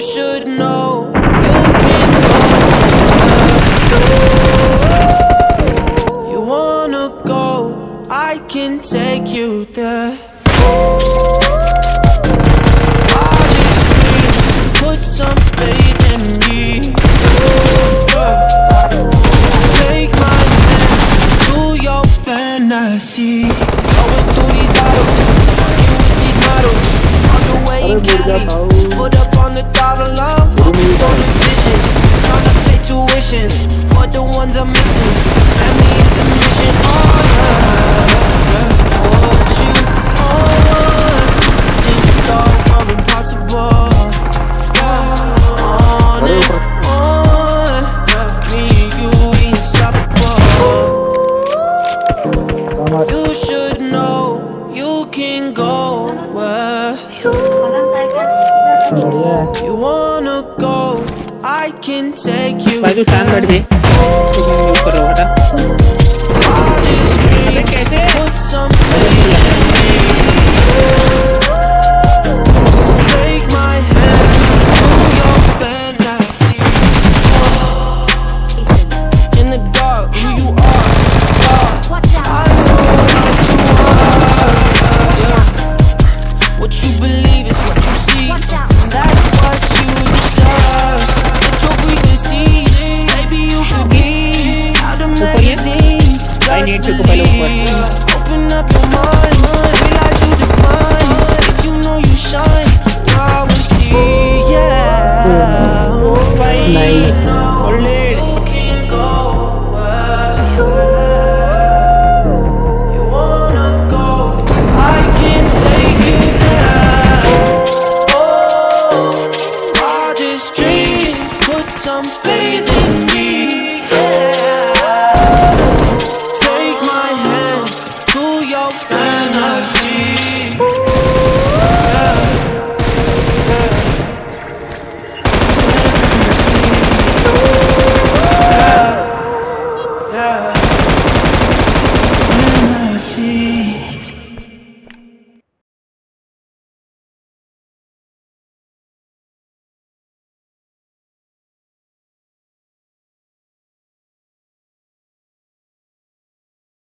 should know you can go. You wanna go, I can take you there. I'll just dream, put some faith in me. Take my hand to your fantasy. Going through these battles, fucking with these models. On the way in Cali, put up on the dollar line. Focused on the vision, tryna pay tuition for the ones I'm missing. Family is a mission. Oh yeah, what you on? Think you thought were impossible. On and on, me and you unstoppable. You should know you can go where you wanna go. I can take you. भाई तू शांत बैठ भी ऊपर रहो हटा I'll just dream, put some faith